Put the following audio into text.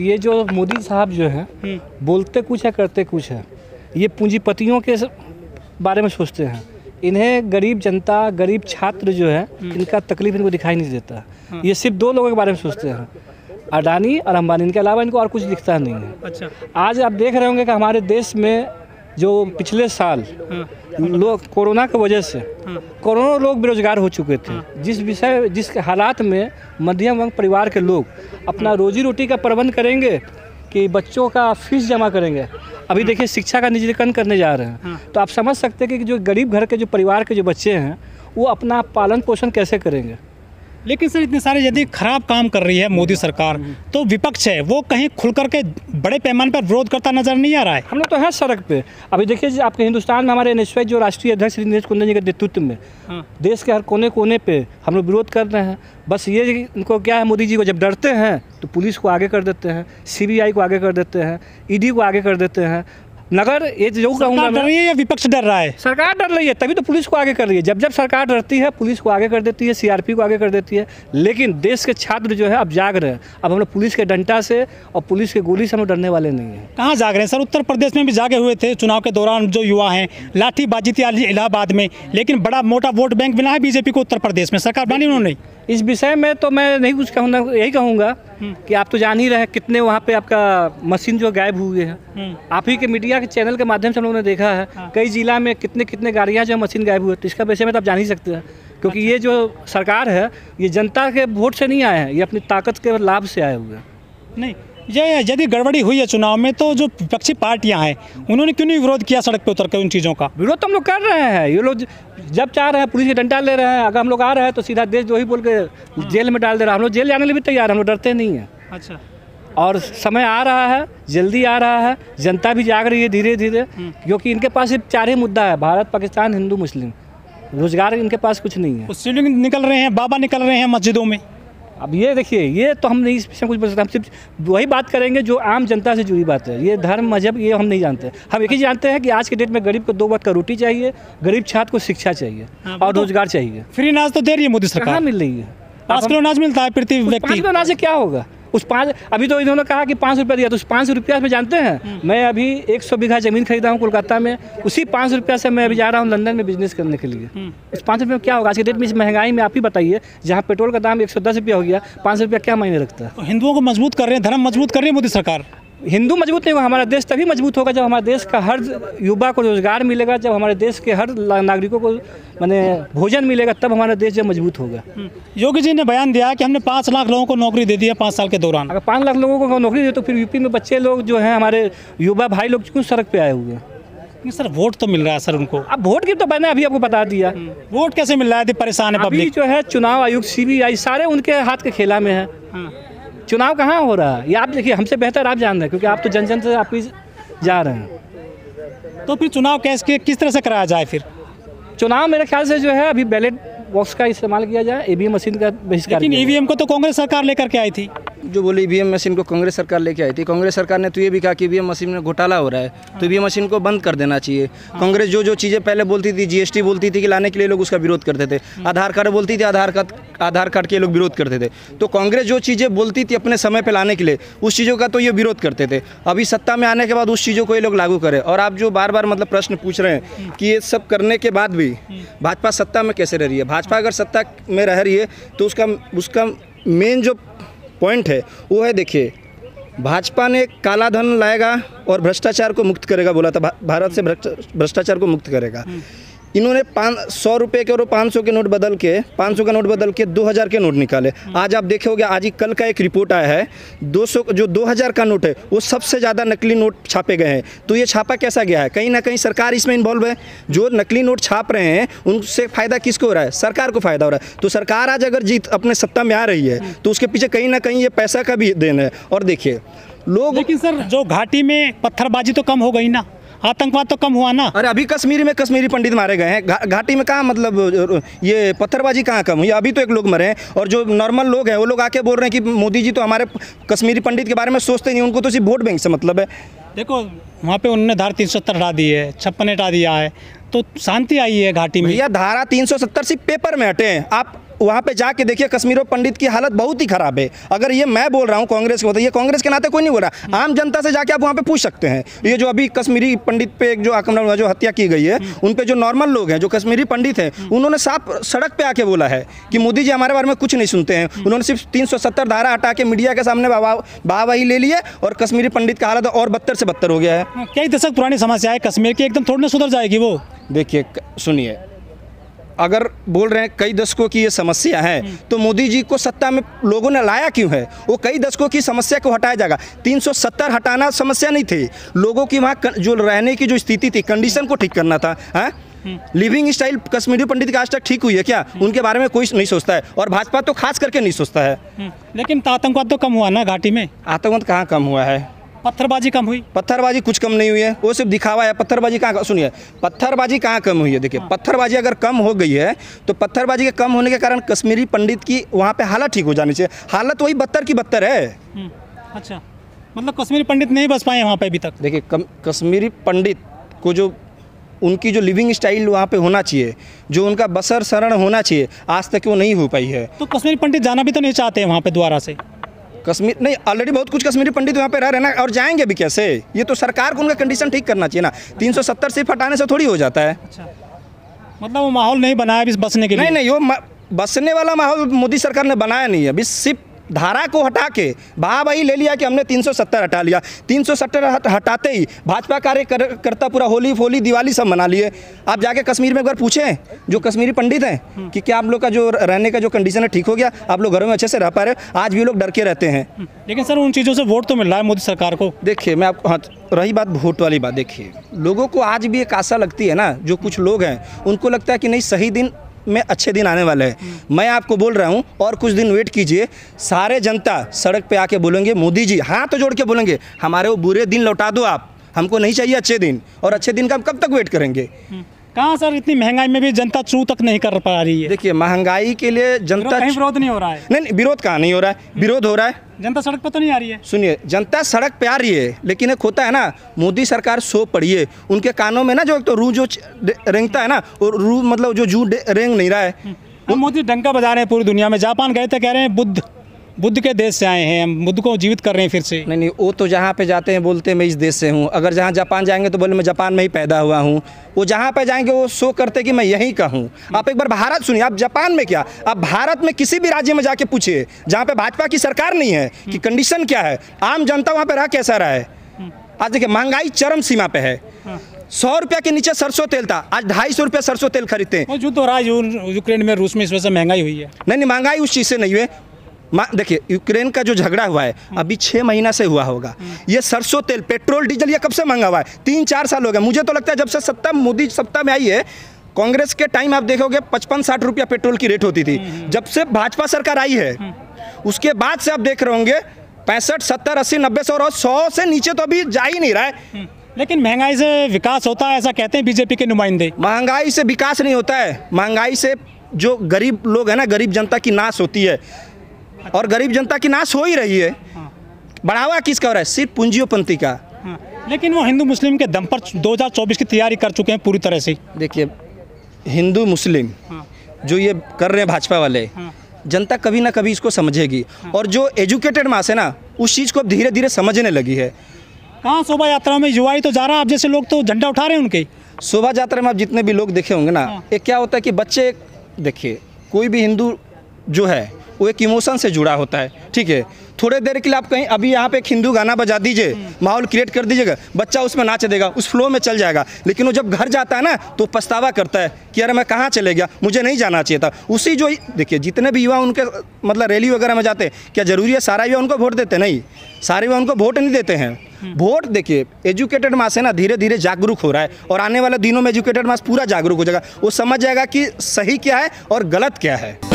ये जो मोदी साहब जो हैं बोलते कुछ है करते कुछ है। ये पूंजीपतियों के बारे में सोचते हैं। इन्हें गरीब जनता, गरीब छात्र जो है इनका तकलीफ इनको दिखाई नहीं देता। ये सिर्फ दो लोगों के बारे में सोचते हैं, अडानी और अंबानी। इनके अलावा इनको और कुछ दिखता नहीं है। अच्छा, आज आप देख रहे होंगे कि हमारे देश में जो पिछले साल लोग कोरोना की वजह से करोड़ों लोग बेरोजगार हो चुके थे। जिस हालात में मध्यम वर्ग परिवार के लोग अपना रोजी रोटी का प्रबंध करेंगे कि बच्चों का फीस जमा करेंगे। अभी देखिए शिक्षा का निजीकरण करने जा रहे हैं, तो आप समझ सकते हैं कि जो गरीब घर के जो परिवार के जो बच्चे हैं वो अपना पालन पोषण कैसे करेंगे। लेकिन सर इतने सारे यदि खराब काम कर रही है मोदी सरकार, तो विपक्ष है वो कहीं खुल करके बड़े पैमाने पर विरोध करता नजर नहीं आ रहा है। हम लोग तो हैं सड़क पे। अभी देखिए आपके हिंदुस्तान में हमारे एनएसयूआई जो राष्ट्रीय अध्यक्ष श्री नीरज कुंदन जी के नेतृत्व में देश के हर कोने कोने पे हम लोग विरोध कर रहे हैं। बस ये इनको क्या है, मोदी जी को जब डरते हैं तो पुलिस को आगे कर देते हैं, सीबीआई को आगे कर देते हैं, ईडी को आगे कर देते हैं। नगर ये जो कहूँगा डर रही है या विपक्ष डर रहा है? सरकार डर रही है, तभी तो पुलिस को आगे कर रही है। जब सरकार डरती है पुलिस को आगे कर देती है, सीआरपी को आगे कर देती है। लेकिन देश के छात्र जो है अब जाग रहे हैं। अब हम लोग पुलिस के डंडा से और पुलिस के गोली से हम लोग डरने वाले नहीं हैं। कहाँ जाग रहे हैं सर? उत्तर प्रदेश में भी जागे हुए थे चुनाव के दौरान जो युवा हैं। लाठीबाजी थी इलाहाबाद में, लेकिन बड़ा मोटा वोट बैंक मिला है बीजेपी को उत्तर प्रदेश में। सरकार बनाई उन्होंने। इस विषय में तो मैं नहीं कुछ कहूँगा, यही कहूँगा कि आप तो जान ही रहे हैं कितने वहाँ पे आपका मशीन जो गायब हुए हैं। आप ही के मीडिया के चैनल के माध्यम से हम लोगों ने देखा है कई जिला में कितने गाड़ियाँ जो मशीन गायब हुए। तो इसका विषय में तो आप जान ही सकते हैं, क्योंकि ये जो सरकार है ये जनता के वोट से नहीं आए हैं, ये अपनी ताकत के लाभ से आए हुए हैं। नहीं, ये यदि गड़बड़ी हुई है चुनाव में तो जो विपक्षी पार्टियां हैं उन्होंने क्यों नहीं विरोध किया सड़क पे उतर कर उन चीज़ों का? विरोध तो हम लोग कर रहे हैं। ये लोग जब चाह रहे हैं पुलिस के डंडा ले रहे हैं। अगर हम लोग आ रहे हैं तो सीधा देशद्रोही बोल के जेल में डाल दे रहा है। हम लोग जेल जाने के लिए भी तैयार हैं, हम लोग डरते नहीं हैं। अच्छा, और समय आ रहा है, जल्दी आ रहा है। जनता भी जाग रही है धीरे धीरे, क्योंकि इनके पास सिर्फ चार ही मुद्दा है, भारत, पाकिस्तान, हिंदू, मुस्लिम। रोजगार इनके पास कुछ नहीं है। उससे निकल रहे हैं, बाबा निकल रहे हैं मस्जिदों में। अब ये देखिए, ये तो हम नहीं इस विषय में कुछ बता सकते। हम सिर्फ वही बात करेंगे जो आम जनता से जुड़ी बात है। ये धर्म मजहब ये हम नहीं जानते। हम एक ही जानते हैं कि आज के डेट में गरीब को 2 वक्त का रोटी चाहिए, गरीब छात्र को शिक्षा चाहिए और रोजगार चाहिए। फ्री अनाज तो दे रही है मोदी सरकार। कहाँ मिल रही है? 5 किलो अनाज मिलता है प्रति व्यक्ति। 5 किलो अनाज से क्या होगा? उस 5 अभी तो इन्होंने कहा कि 500 रुपया दिया, तो उस 500 रुपया में जानते हैं मैं अभी 100 बीघा ज़मीन खरीदा हूँ कोलकाता में। उसी 500 रुपया से मैं अभी जा रहा हूँ लंदन में बिजनेस करने के लिए। इस 500 रुपये में क्या होगा आज के डेट में? इस महंगाई में आप ही बताइए, जहाँ पेट्रोल का दाम 110 रुपया हो गया, 500 रुपया क्या मायने रखता है? तो हिंदुओं को मजबूत कर रहे हैं, धर्म मजबूत कर रही है मोदी सरकार। हिंदू मजबूत नहीं होगा, हमारा देश तभी मजबूत होगा जब हमारे देश का हर युवा को रोजगार मिलेगा, जब हमारे देश के हर नागरिकों को माने भोजन मिलेगा, तब हमारा देश जब मजबूत होगा। योगी जी ने बयान दिया कि हमने 5 लाख लोगों को नौकरी दे दी है 5 साल के दौरान। अगर 5 लाख लोगों को नौकरी दे तो फिर यूपी में बच्चे लोग जो हैं, हमारे युवा भाई लोग क्यों सड़क पे आए हुए हैं? सर वोट तो मिल रहा है सर उनको। अब वोट की तो मैंने अभी आपको बता दिया। वोट कैसे मिल रहा है? परेशान है अभी पब्लिक। जो है चुनाव आयोग, सीबीआई सारे उनके हाथ के खेला में है। चुनाव कहाँ हो रहा है ये आप देखिए, हमसे बेहतर आप जान रहे हैं, क्योंकि आप तो जन जन से आप ही जा रहे हैं। तो फिर चुनाव किस तरह से कराया जाए? फिर चुनाव मेरे ख्याल से जो है अभी बैलेट बॉक्स का इस्तेमाल किया जाए, ईवीएम मशीन का बहिष्कार। लेकिन ईवीएम को तो कांग्रेस सरकार लेकर के आई थी। जो बोले ईवीएम मशीन को कांग्रेस सरकार लेके आई थी। कांग्रेस सरकार ने तो ये भी कहा कि ईवीएम मशीन में घोटाला हो रहा है, तो ईवीएम मशीन को बंद कर देना चाहिए। कांग्रेस जो चीज़ें पहले बोलती थी, जीएसटी बोलती थी कि लाने के लिए लोग उसका विरोध करते थे। आधार कार्ड बोलती थी, आधार कार्ड के लोग विरोध करते थे। तो कांग्रेस जो चीज़ें बोलती थी अपने समय पर लाने के लिए, उस चीज़ों का तो ये विरोध करते थे। अभी सत्ता में आने के बाद उस चीज़ों को ये लोग लागू करें। और आप जो बार बार मतलब प्रश्न पूछ रहे हैं कि ये सब करने के बाद भी भाजपा सत्ता में कैसे रह रही है। भाजपा अगर सत्ता में रह रही है तो उसका मेन जो पॉइंट है वो है, देखिए भाजपा ने काला धन लाएगा और भ्रष्टाचार को मुक्त करेगा बोला था, भारत से भ्रष्टाचार को मुक्त करेगा। इन्होंने 100 रुपये के और 500 के नोट बदल के 500 का नोट बदल के 2000 के नोट निकाले। आज आप देखोगे, आज ही कल का एक रिपोर्ट आया है, 2000 का नोट है वो सबसे ज़्यादा नकली नोट छापे गए हैं। तो ये छापा कैसा गया है? कहीं ना कहीं सरकार इसमें इन्वॉल्व है। जो नकली नोट छाप रहे हैं उनसे फ़ायदा किसको हो रहा है? सरकार को फ़ायदा हो रहा है। तो सरकार आज अगर जीत अपने सत्ता में आ रही है तो उसके पीछे कहीं ना कहीं ये पैसा का भी देन है। और देखिए लोग, लेकिन सर जो घाटी में पत्थरबाजी तो कम हो गई ना, आतंकवाद तो कम हुआ ना। अरे अभी कश्मीर में कश्मीरी पंडित मारे गए हैं, घाटी में कहाँ मतलब ये पत्थरबाजी कहाँ कम हुई? अभी तो एक लोग मरे हैं। और जो नॉर्मल लोग हैं वो लोग आके बोल रहे हैं कि मोदी जी तो हमारे कश्मीरी पंडित के बारे में सोचते नहीं, उनको तो सिर्फ वोट बैंक से मतलब है। देखो वहाँ पे उन्होंने धारा 370 हटा दी है, 56 हटा दिया है, तो शांति आई है घाटी में। भैया धारा 370 सिर्फ पेपर में हटे हैं। आप वहाँ पे जाके देखिए कश्मीर पंडित की हालत बहुत ही ख़राब है। अगर ये मैं बोल रहा हूँ कांग्रेस के, मतलब ये कांग्रेस के नाते कोई नहीं बोल रहा, आम जनता से जाके आप वहाँ पे पूछ सकते हैं। ये जो अभी कश्मीरी पंडित पे जो आक्रमण हुआ, जो हत्या की गई है, उन पे जो नॉर्मल लोग हैं, जो कश्मीरी पंडित हैं, उन्होंने साफ सड़क पे आके बोला है कि मोदी जी हमारे बारे में कुछ नहीं सुनते हैं। उन्होंने सिर्फ 370 धारा हटा के मीडिया के सामने वाहवाही ले लिए और कश्मीरी पंडित का हालत और बदतर से बदतर हो गया है। कई दशक पुरानी समस्या है कश्मीर की, एकदम थोड़ी ना सुधर जाएगी वो। देखिए सुनिए, अगर बोल रहे हैं कई दशकों की ये समस्या है, तो मोदी जी को सत्ता में लोगों ने लाया क्यों है? वो कई दशकों की समस्या को हटाया जाएगा। 370 हटाना समस्या नहीं थी, लोगों की वहाँ जो रहने की जो स्थिति थी, कंडीशन को ठीक करना था। लिविंग स्टाइल कश्मीरी पंडित की आज तक ठीक हुई है क्या? उनके बारे में कोई नहीं सोचता है, और भाजपा तो खास करके नहीं सोचता है। लेकिन आतंकवाद तो कम हुआ ना घाटी में? आतंकवाद कहाँ कम हुआ है? पत्थरबाजी कम हुई? पत्थरबाजी कुछ कम नहीं हुई है, वो सिर्फ दिखावा है। पत्थरबाजी कहाँ, सुनिए, पत्थरबाजी कहाँ कम हुई है? देखिए, पत्थरबाजी अगर कम हो गई है तो पत्थरबाजी के कम होने के कारण कश्मीरी पंडित की वहाँ पे हालत ठीक हो जानी चाहिए। हालत वही बदतर की बदतर है। अच्छा, मतलब कश्मीरी पंडित नहीं बस पाए वहाँ पे अभी तक? देखिए, कश्मीरी पंडित को जो उनकी जो लिविंग स्टाइल वहाँ पे होना चाहिए, जो उनका बसर शरण होना चाहिए, आज तक वो नहीं हो पाई है। तो कश्मीरी पंडित जाना भी तो नहीं चाहते हैं वहाँ पे दोबारा से? कश्मीर नहीं, ऑलरेडी बहुत कुछ कश्मीरी पंडित वहाँ पे रह रहे हैं ना, और जाएंगे भी कैसे? ये तो सरकार को उनका कंडीशन ठीक करना चाहिए ना। 370 सिर्फ हटाने से थोड़ी हो जाता है। अच्छा, मतलब वो माहौल नहीं बनाया अभी बसने के लिए? नहीं, वो बसने वाला माहौल मोदी सरकार ने बनाया नहीं है। अभी सिर्फ धारा को हटा के वाहवाही ले लिया कि हमने 370 हटा लिया। 370 हटाते ही भाजपा कार्यकर्ता पूरा होली दिवाली सब मना लिए। आप जाके कश्मीर में एक बार पूछें जो कश्मीरी पंडित हैं कि क्या आप लोग का जो रहने का जो कंडीशन है ठीक हो गया, आप लोग घरों में अच्छे से रह पा रहे हो? आज भी लोग डर के रहते हैं। लेकिन सर उन चीज़ों से वोट तो मिल रहा है मोदी सरकार को। देखिए, मैं आपको, हाँ, रही बात वोट वाली बात, देखिए लोगों को आज भी एक आशा लगती है ना, जो कुछ लोग हैं उनको लगता है कि नहीं, सही दिन में अच्छे दिन आने वाले हैं। मैं आपको बोल रहा हूं, और कुछ दिन वेट कीजिए, सारे जनता सड़क पे आके बोलेंगे मोदी जी, हाथ जोड़ के बोलेंगे हमारे वो बुरे दिन लौटा दो आप, हमको नहीं चाहिए अच्छे दिन। और अच्छे दिन का हम कब तक वेट करेंगे? कहाँ सर, इतनी महंगाई में भी जनता चू तक नहीं कर पा रही है। देखिए, महंगाई के लिए जनता, कहीं विरोध नहीं हो रहा है? नहीं, विरोध कहाँ नहीं हो रहा है, विरोध हो रहा है। जनता सड़क पर तो नहीं आ रही है? सुनिए, जनता सड़क पे आ रही है, लेकिन एक होता है ना, मोदी सरकार सो पड़ी है, उनके कानों में ना जो एक तो रू जो रेंगता है ना, और रू मतलब जो जू रेंग नहीं रहा है। मोदी डंका बजा रहे हैं पूरी दुनिया में। जापान गए थे, कह रहे हैं बुद्ध के देश से आए हैं, हम बुद्ध को जीवित कर रहे हैं फिर से। नहीं, वो तो जहाँ पे जाते हैं बोलते हैं मैं इस देश से हूँ। अगर जहाँ जापान जाएंगे तो बोले मैं जापान में ही पैदा हुआ हूँ। वो जहाँ पे जाएंगे वो शो करते कि मैं यहीं का हूँ। आप एक बार भारत सुनिए, आप जापान में क्या, आप भारत में किसी भी राज्य में जाके पूछिए जहाँ पे भाजपा की सरकार नहीं है कि कंडीशन क्या है, आम जनता वहाँ पे रह कैसा रहा है। आज देखिए, महंगाई चरम सीमा पे है। 100 रुपया के नीचे सरसों तेल था, आज 250 रुपया सरसों तेल खरीदते हैं। युद्ध हो रहा है यूक्रेन में, रूस में, इस वजह से महंगाई हुई है। नहीं, महंगाई उस चीज़ से नहीं हुई। देखिए, यूक्रेन का जो झगड़ा हुआ है अभी 6 महीना से हुआ होगा। ये सरसों तेल, पेट्रोल, डीजल, ये कब से महंगा हुआ है? 3-4 साल हो गए। मुझे तो लगता है जब से मोदी सत्ता में आई है, कांग्रेस के टाइम आप देखोगे 55-60 रुपया पेट्रोल की रेट होती थी। जब से भाजपा सरकार आई है उसके बाद से आप देख रहे होंगे 65, 70, 80, 90, 100 से नीचे तो अभी जा ही नहीं रहा है। लेकिन महंगाई से विकास होता है ऐसा कहते हैं बीजेपी के नुमाइंदे। महंगाई से विकास नहीं होता है, महंगाई से जो गरीब लोग हैं ना, गरीब जनता की नाश होती है, और गरीब जनता की नाश हो ही रही है। बढ़ावा किसका हो रहा है? सिर्फ पूंजीपति का। लेकिन वो हिंदू मुस्लिम के दम पर 2024 की तैयारी कर चुके हैं पूरी तरह से। देखिए, हिंदू मुस्लिम जो ये कर रहे हैं भाजपा वाले, जनता कभी ना कभी इसको समझेगी, और जो एजुकेटेड मास है ना, उस चीज़ को अब धीरे धीरे समझने लगी है। कहाँ शोभा यात्रा में युवा ही तो जा रहा है, आप जैसे लोग तो झंडा उठा रहे हैं उनके। शोभा यात्रा में आप जितने भी लोग देखे होंगे ना, ये क्या होता है कि बच्चे, देखिए कोई भी हिंदू जो है वो एक इमोशन से जुड़ा होता है, ठीक है। थोड़े देर के लिए आप कहीं अभी यहाँ पे एक हिंदू गाना बजा दीजिए, माहौल क्रिएट कर दीजिएगा, बच्चा उसमें नाच देगा, उस फ्लो में चल जाएगा। लेकिन वो जब घर जाता है ना तो पछतावा करता है कि अरे मैं कहाँ चले गया, मुझे नहीं जाना चाहिए था। उसी जो, देखिए जितने भी युवा उनके मतलब रैली वगैरह में जाते हैं, क्या ज़रूरी है सारा युवा उनको वोट देते? नहीं, सारे युवा उनको वोट नहीं देते हैं। वोट, देखिए एजुकेटेड मास है ना, धीरे धीरे जागरूक हो रहा है, और आने वाले दिनों में एजुकेटेड मास पूरा जागरूक हो जाएगा। वो समझ जाएगा कि सही क्या है और गलत क्या है।